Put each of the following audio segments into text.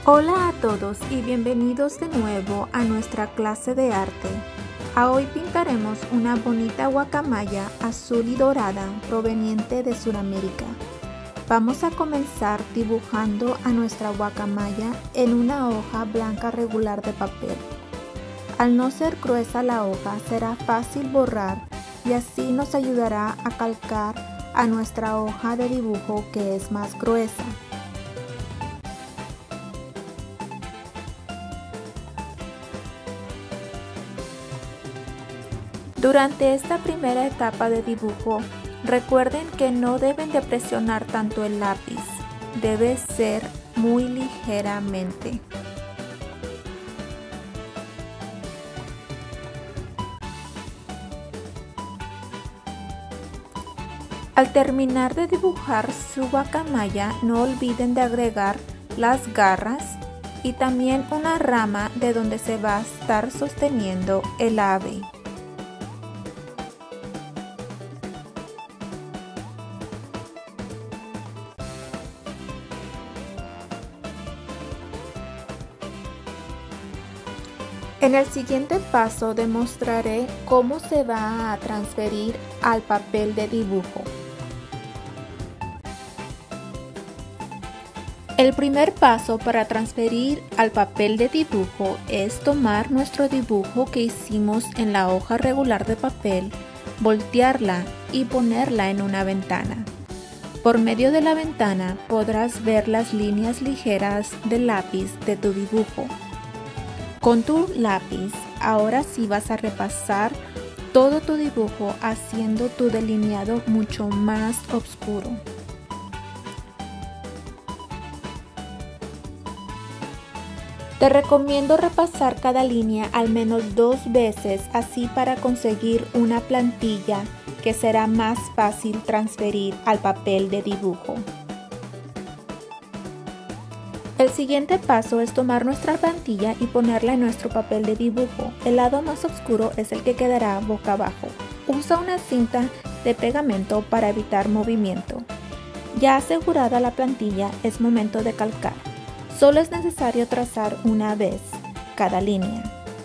Hola a todos y bienvenidos de nuevo a nuestra clase de arte. Hoy pintaremos una bonita guacamaya azul y dorada proveniente de Sudamérica. Vamos a comenzar dibujando a nuestra guacamaya en una hoja blanca regular de papel. Al no ser gruesa la hoja, será fácil borrar y así nos ayudará a calcar a nuestra hoja de dibujo que es más gruesa. Durante esta primera etapa de dibujo, recuerden que no deben de presionar tanto el lápiz, debe ser muy ligeramente. Al terminar de dibujar su guacamaya, no olviden de agregar las garras y también una rama de donde se va a estar sosteniendo el ave. En el siguiente paso demostraré cómo se va a transferir al papel de dibujo. El primer paso para transferir al papel de dibujo es tomar nuestro dibujo que hicimos en la hoja regular de papel, voltearla y ponerla en una ventana. Por medio de la ventana podrás ver las líneas ligeras del lápiz de tu dibujo. Con tu lápiz, ahora sí vas a repasar todo tu dibujo haciendo tu delineado mucho más oscuro. Te recomiendo repasar cada línea al menos 2 veces, así para conseguir una plantilla que será más fácil transferir al papel de dibujo. El siguiente paso es tomar nuestra plantilla y ponerla en nuestro papel de dibujo. El lado más oscuro es el que quedará boca abajo. Usa una cinta de pegamento para evitar movimiento. Ya asegurada la plantilla, es momento de calcar. Solo es necesario trazar una vez cada línea.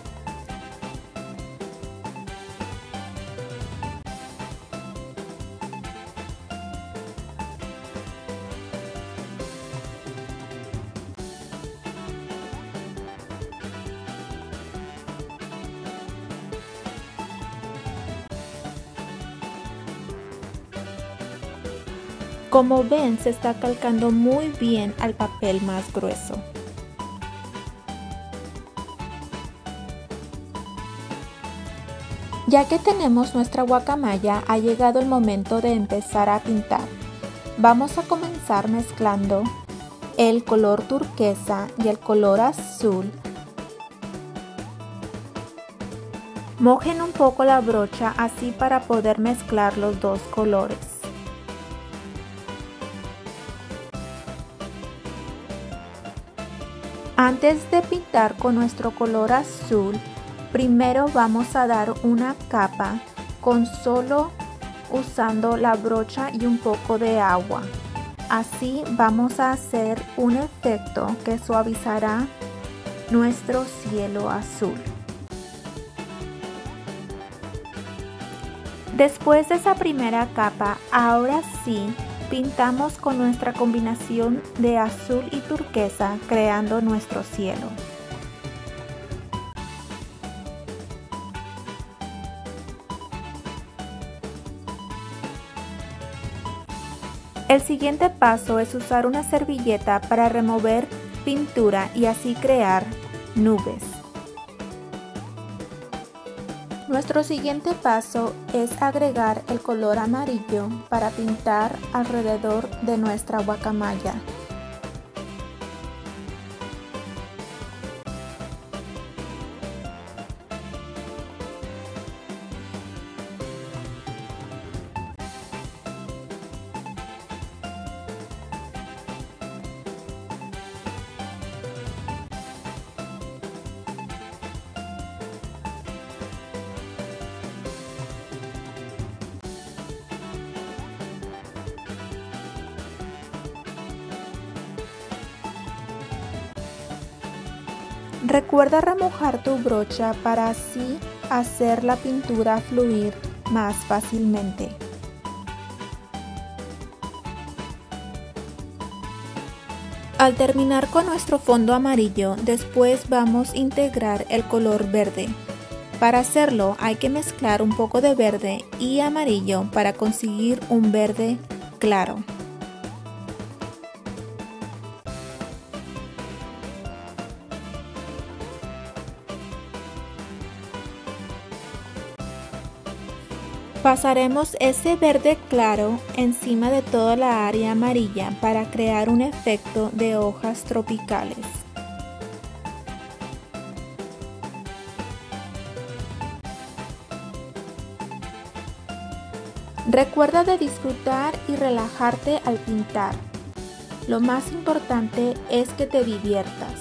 Como ven, se está calcando muy bien al papel más grueso. Ya que tenemos nuestra guacamaya, ha llegado el momento de empezar a pintar. Vamos a comenzar mezclando el color turquesa y el color azul. Mojen un poco la brocha así para poder mezclar los dos colores. Antes de pintar con nuestro color azul, primero vamos a dar una capa con solo usando la brocha y un poco de agua. Así vamos a hacer un efecto que suavizará nuestro cielo azul. Después de esa primera capa, ahora sí, pintamos con nuestra combinación de azul y turquesa, creando nuestro cielo. El siguiente paso es usar una servilleta para remover pintura y así crear nubes. Nuestro siguiente paso es agregar el color amarillo para pintar alrededor de nuestra guacamaya. Recuerda remojar tu brocha para así hacer la pintura fluir más fácilmente. Al terminar con nuestro fondo amarillo, después vamos a integrar el color verde. Para hacerlo hay que mezclar un poco de verde y amarillo para conseguir un verde claro. Pasaremos ese verde claro encima de toda la área amarilla para crear un efecto de hojas tropicales. Recuerda de disfrutar y relajarte al pintar. Lo más importante es que te diviertas.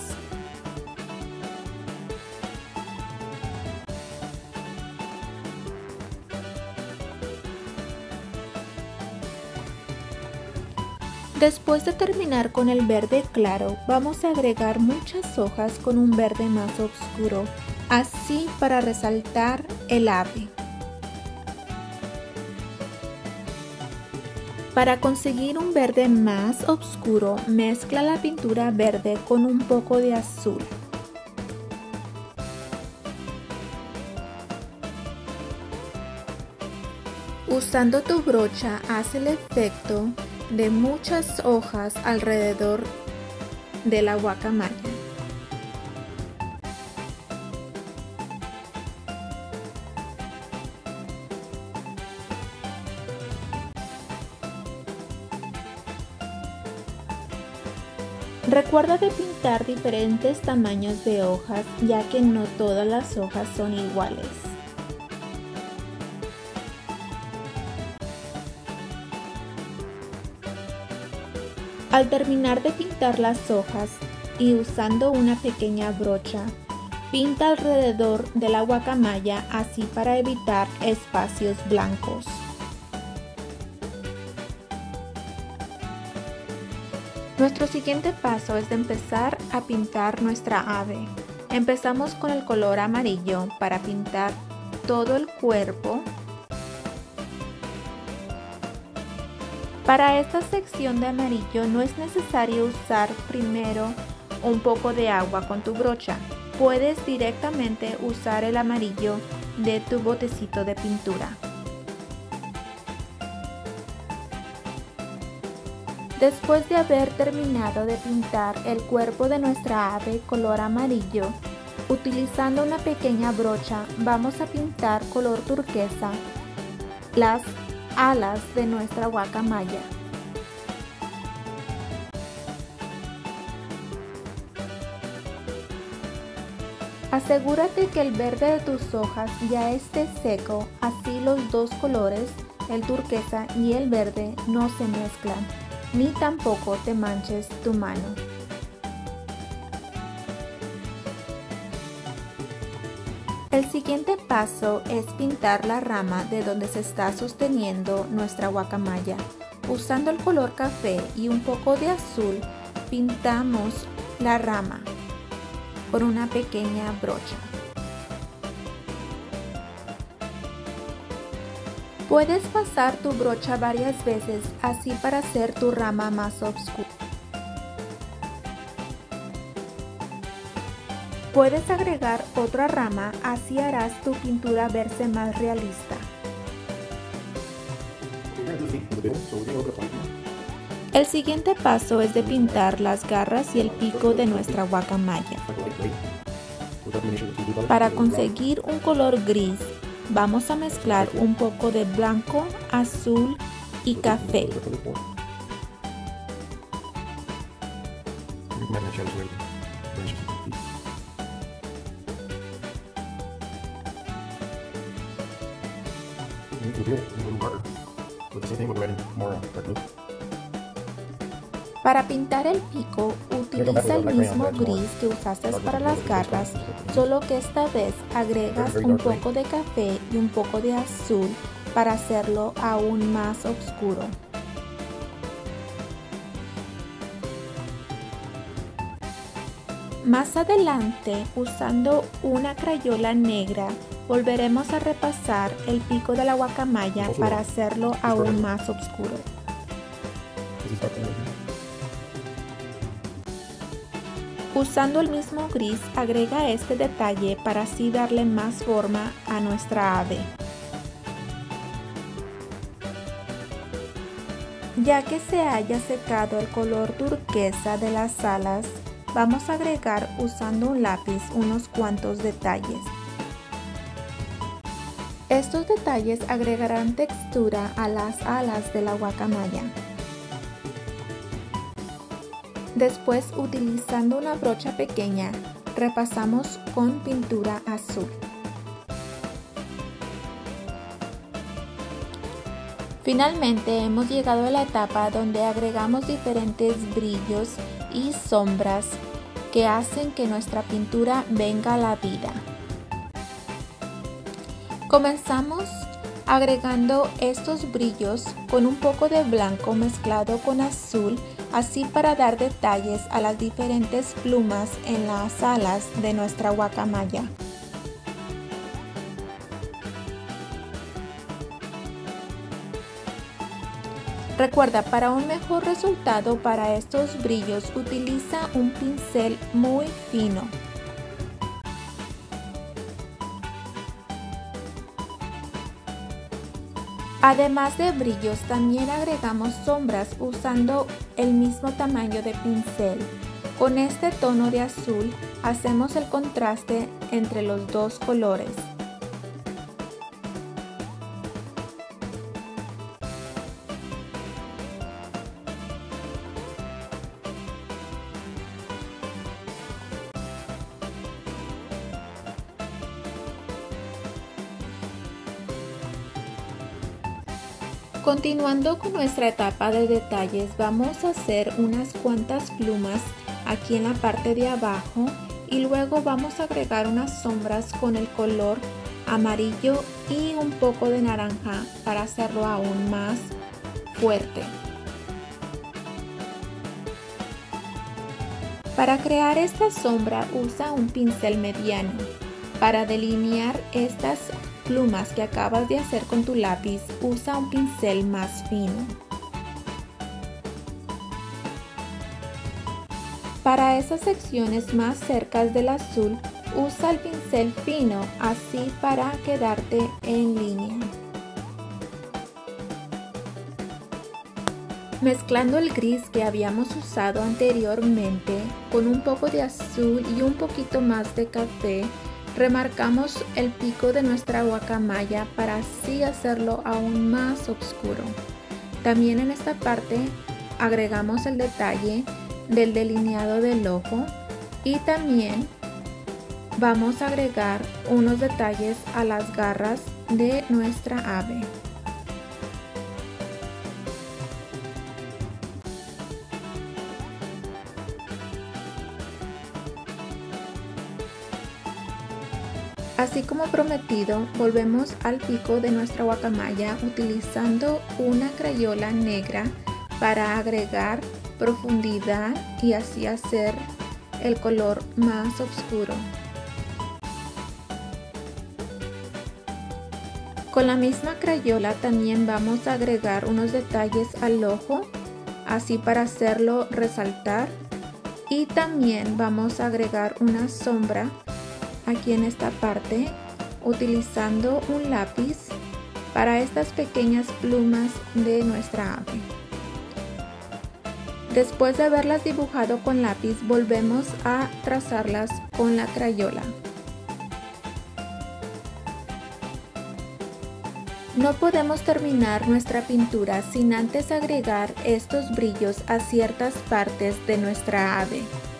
Después de terminar con el verde claro, vamos a agregar muchas hojas con un verde más oscuro, así para resaltar el ave. Para conseguir un verde más oscuro, mezcla la pintura verde con un poco de azul. Usando tu brocha, haz el efecto de muchas hojas alrededor de la guacamaya. Recuerda de pintar diferentes tamaños de hojas, ya que no todas las hojas son iguales. Al terminar de pintar las hojas y usando una pequeña brocha, pinta alrededor de la guacamaya así para evitar espacios blancos. Nuestro siguiente paso es de empezar a pintar nuestra ave. Empezamos con el color amarillo para pintar todo el cuerpo. Para esta sección de amarillo no es necesario usar primero un poco de agua con tu brocha. Puedes directamente usar el amarillo de tu botecito de pintura. Después de haber terminado de pintar el cuerpo de nuestra ave color amarillo, utilizando una pequeña brocha vamos a pintar color turquesa las alas de nuestra guacamaya. Asegúrate que el verde de tus hojas ya esté seco, así los dos colores, el turquesa y el verde, no se mezclan, ni tampoco te manches tu mano. El siguiente paso es pintar la rama de donde se está sosteniendo nuestra guacamaya. Usando el color café y un poco de azul, pintamos la rama con una pequeña brocha. Puedes pasar tu brocha varias veces así para hacer tu rama más oscura. Puedes agregar otra rama, así harás tu pintura verse más realista. El siguiente paso es de pintar las garras y el pico de nuestra guacamaya. Para conseguir un color gris, vamos a mezclar un poco de blanco, azul y café. Para pintar el pico, utiliza el mismo gris que usaste para las garras, solo que esta vez agregas un poco de café y un poco de azul para hacerlo aún más oscuro. Más adelante, usando una crayola negra, volveremos a repasar el pico de la guacamaya para hacerlo aún más oscuro. Usando el mismo gris, agrega este detalle para así darle más forma a nuestra ave. Ya que se haya secado el color turquesa de las alas, vamos a agregar usando un lápiz unos cuantos detalles. Estos detalles agregarán textura a las alas de la guacamaya. Después, utilizando una brocha pequeña, repasamos con pintura azul. Finalmente, hemos llegado a la etapa donde agregamos diferentes brillos y sombras que hacen que nuestra pintura venga a la vida. Comenzamos agregando estos brillos con un poco de blanco mezclado con azul, así para dar detalles a las diferentes plumas en las alas de nuestra guacamaya. Recuerda, para un mejor resultado para estos brillos, utiliza un pincel muy fino. Además de brillos, también agregamos sombras usando el mismo tamaño de pincel. Con este tono de azul, hacemos el contraste entre los dos colores. Continuando con nuestra etapa de detalles, vamos a hacer unas cuantas plumas aquí en la parte de abajo y luego vamos a agregar unas sombras con el color amarillo y un poco de naranja para hacerlo aún más fuerte. Para crear esta sombra, usa un pincel mediano. Para delinear estas plumas que acabas de hacer con tu lápiz, usa un pincel más fino. Para esas secciones más cercas del azul, usa el pincel fino, así para quedarte en línea. Mezclando el gris que habíamos usado anteriormente con un poco de azul y un poquito más de café, remarcamos el pico de nuestra guacamaya para así hacerlo aún más oscuro. También en esta parte agregamos el detalle del delineado del ojo y también vamos a agregar unos detalles a las garras de nuestra ave. Así como prometido, volvemos al pico de nuestra guacamaya utilizando una crayola negra para agregar profundidad y así hacer el color más oscuro. Con la misma crayola también vamos a agregar unos detalles al ojo, así para hacerlo resaltar, y también vamos a agregar una sombra aquí en esta parte utilizando un lápiz para estas pequeñas plumas de nuestra ave. Después de haberlas dibujado con lápiz, volvemos a trazarlas con la crayola. No podemos terminar nuestra pintura sin antes agregar estos brillos a ciertas partes de nuestra ave.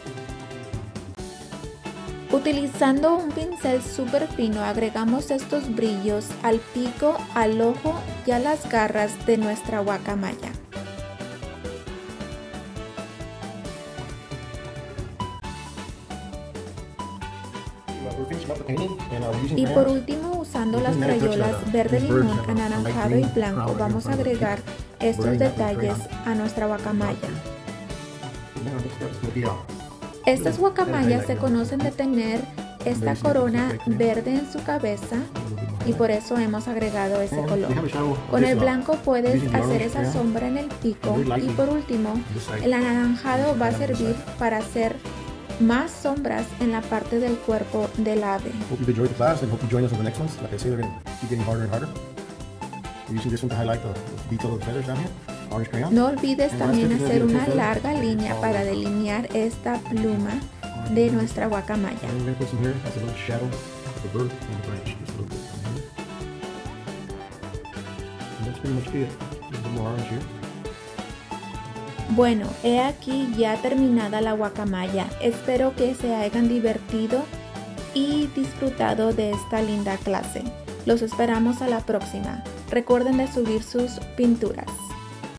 Utilizando un pincel súper fino, agregamos estos brillos al pico, al ojo y a las garras de nuestra guacamaya. Y por último, usando las crayolas verde limón, anaranjado y blanco, vamos a agregar estos detalles a nuestra guacamaya. Estas guacamayas se conocen de tener esta corona verde en su cabeza y por eso hemos agregado ese color. Con el blanco puedes hacer esa sombra en el pico y por último, el anaranjado va a servir para hacer más sombras en la parte del cuerpo del ave. No olvides también hacer una larga línea para delinear esta pluma de nuestra guacamaya. Bueno, he aquí ya terminada la guacamaya. Espero que se hayan divertido y disfrutado de esta linda clase. Los esperamos a la próxima. Recuerden de subir sus pinturas.